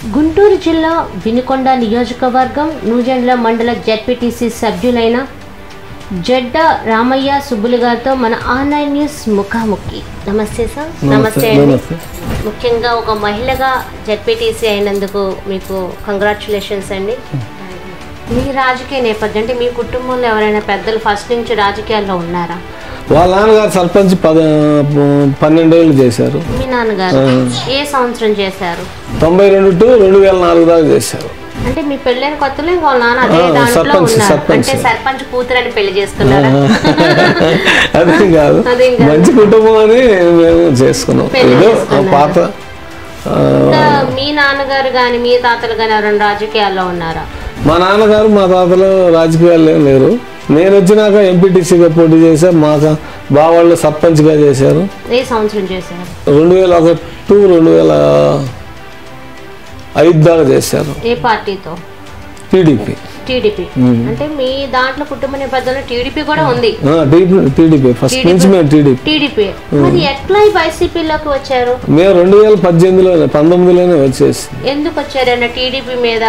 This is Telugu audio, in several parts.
గుంటూరు జిల్లా వినుకొండ నియోజకవర్గం నూజెండ్ల మండల జెడ్పీటీసీ సభ్యులైన జడ్డ రామయ్య సుబ్బులు గారితో మన ఆన్లైన్ న్యూస్ ముఖాముఖి. నమస్తే సార్. నమస్తే అండి. ముఖ్యంగా ఒక మహిళగా జెడ్పీటీసీ అయినందుకు మీకు కంగ్రాచులేషన్స్ అండి. మీ రాజకీయ నేపథ్యం అంటే మీ కుటుంబంలో ఎవరైనా పెద్దలు ఫస్ట్ నుంచి రాజకీయాల్లో ఉన్నారా? వాళ్ళ నాన్నగారు సర్పంచ్ 12 ఏళ్ళు చేశారు. మీ నాన్నగారు ఏ సంవత్సరం చేశారు? 92 to 2004 దాకా చేశారు. అంటే మీ పెళ్ళైన కొత్తలో వాళ్ళ నాన్న అదే దాంట్లో ఉన్నారు. అంటే సర్పంచ్ కూతురని పెళ్లి చేసుకున్నారా? అదేం కాదు, మంచి కుటుంబం అని మేము చేసుకున్నాం. పాత మీ నాన్నగారు గాని మీ తాతలు గాని ఎవరైనా రాజకీయాల్లో ఉన్నారా? మా నాన్నగారు మా తాతలు రాజకీయాల్లో ఏం లేరు. నేను వచ్చినాక ఎంపీటీసీగా పోటీ చేశారు. మా బావాళ్ళు సర్పంచ్గా చేశారు. ఏ సంవత్సరం చేశారు? 2001 to 2005 దాకా చేశారు. ఏ పార్టీతో? టీడీపీ. అంటే మీ దాంట్లో కుటుంబ నేపథ్యంలో టీడీపీ కూడా ఉంది. టీడీపీ ఫస్ట్ నుంచి మేము టీడీపీ. మరి ఎట్లా వైసీపీలోకి వచ్చారు? మేము 2019లోనే వచ్చేసి. ఎందుకు వచ్చారు? టీడీపీ మీద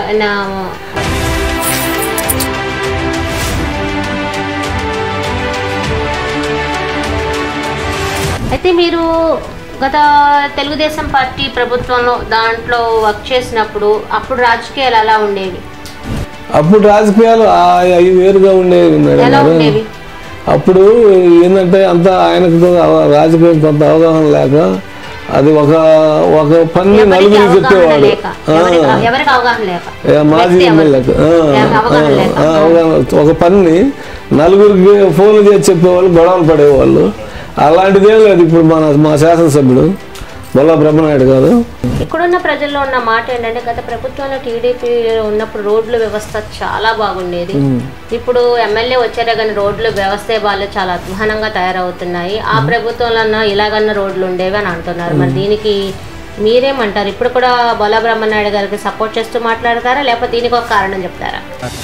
అయితే మీరు గత తెలుగుదేశం పార్టీ ప్రభుత్వంలో దాంట్లో వర్క్ చేసినప్పుడు అప్పుడు రాజకీయాలు ఎలా ఉండేవి? అప్పుడు రాజకీయాలు అవి వేరుగా ఉండేవి మేడం. అప్పుడు ఏంటంటే అంత ఆయనకు రాజకీయం కొంత అవగాహన లేక అది ఒక పని నలుగురికి చెప్పేవాడు. మాజీ ఎమ్మెల్యేకు అవగాహన, ఒక పని నలుగురికి ఫోన్లు చేసి చెప్పేవాళ్ళు, గొడవలు పడేవాళ్ళు. అలాంటిదేం లేదు ఇప్పుడు మా శాసనసభ్యుడు బొల్లా బ్రహ్మనాయుడు గారు. ఇక్కడున్న ప్రజల్లో ఉన్న మాట ఏంటంటే గత ప్రభుత్వంలో టీడీపీ ఉన్నప్పుడు రోడ్ల వ్యవస్థ చాలా బాగుండేది. ఇప్పుడు ఎమ్మెల్యే వచ్చారే కానీ రోడ్ల వ్యవస్థే వాళ్ళు చాలా అధ్వానంగా తయారవుతున్నాయి. ఆ ప్రభుత్వంలో ఇలాగన్న రోడ్లు ఉండేవి అని అంటున్నారు. మరి దీనికి మీరేమంటారు? ఇప్పుడు కూడా బొల్లా బ్రహ్మనాయుడు గారికి సపోర్ట్ చేస్తూ మాట్లాడతారా, లేకపోతే దీనికి ఒక కారణం చెప్తారా?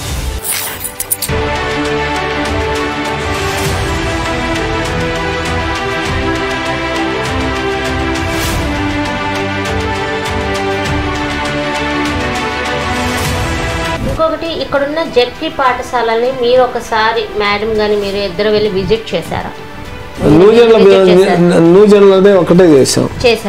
ఇంకొకటి, ఇక్కడున్న జెడ్పీ పాఠశాలని మీరు ఒకసారి మేడం గాని మీరు ఇద్దరు వెళ్ళి విజిట్ చేశారా? నూజెండ్లోనే ఒకటే చేశారు.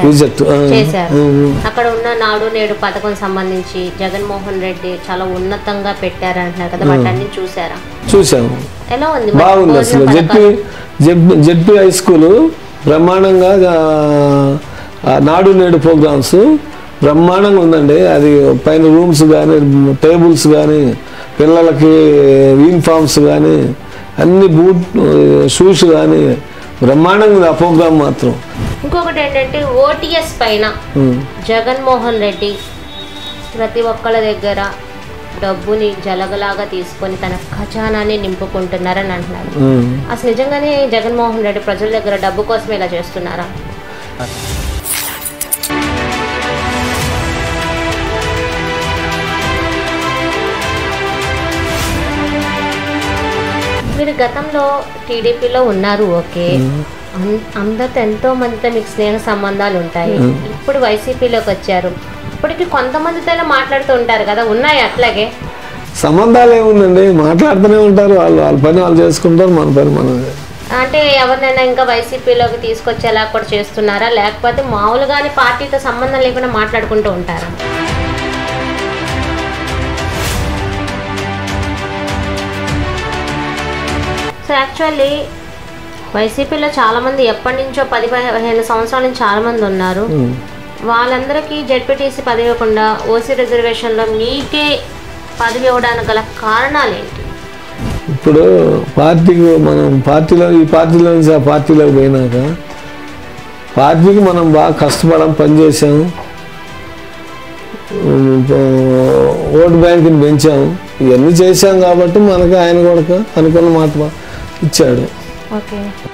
అక్కడ ఉన్న నాడు నేడు పథకం సంబంధించి జగన్మోహన్ రెడ్డి చాలా ఉన్నతంగా పెట్టారంటున్నారు కదా, వాటన్ని చూసారా? చూసాము. ఎలా ఉంది? బాగుంది. అసలు జెడ్పీ హై స్కూల్ బ్రహ్మాండంగా నాడు నేడు ప్రోగ్రామ్స్ బ్రహ్మాండంగా ఉందండి. అది పైన రూమ్స్ కానీ, టేబుల్స్ కానీ, పిల్లలకి యూనిఫామ్స్ కానీ, అన్ని బూట్ షూస్ కానీ బ్రహ్మాండంగా ఉంది ఆ ప్రోగ్రామ్ మాత్రం. ఇంకొకటి ఏంటంటే ఓటీఎస్ పైన జగన్మోహన్ రెడ్డి ప్రతి ఒక్కళ్ళ దగ్గర డబ్బుని జలగలాగా తీసుకొని తన ఖజానాన్ని నింపుకుంటున్నారని అంటున్నారు. అసలు నిజంగానే జగన్మోహన్ రెడ్డి ప్రజల దగ్గర డబ్బు కోసం ఇలా చేస్తున్నారా? మీరు గతంలో టీడీపీలో ఉన్నారు, ఓకే, అందరితో ఎంతో మందితో మీకు స్నేహ సంబంధాలు ఉంటాయి. ఇప్పుడు వైసీపీలోకి వచ్చారు, ఇప్పటికి కొంతమందితో మాట్లాడుతూ ఉంటారు కదా, ఉన్నాయి అట్లాగే సంబంధాలు ఏముందండి? మాట్లాడుతూనే ఉంటారు. వాళ్ళ పని వాళ్ళు చేసుకుంటారు, మన పని మనం. అంటే ఎవరినైనా ఇంకా వైసీపీలోకి తీసుకొచ్చేలా కూడా చేస్తున్నారా, లేకపోతే మామూలుగానే పార్టీతో సంబంధం లేకుండా మాట్లాడుకుంటూ ఉంటారా? సో యాక్చువల్లీ వైసీపీలో చాలామంది ఎప్పటి నుంచో 10-15 సంవత్సరాల నుంచి చాలామంది ఉన్నారు. వాళ్ళందరికీ జెడ్పీటీసీ పదవి ఇవ్వకుండా ఓసీ రిజర్వేషన్లో మీకే పదవి ఇవ్వడానికి గల కారణాలు ఏంటి? ఇప్పుడు పార్టీకి మనం ఈ పార్టీలో నుంచి ఆ పార్టీలోకి పోయినాక పార్టీకి మనం బాగా కష్టపడడం, పనిచేసాము, ఓటు బ్యాంకుని పెంచాము, ఇవన్నీ చేశాం కాబట్టి మనకి ఆయన కూడా అనుకున్న మాట ఇచ్చాడు. ఓకే.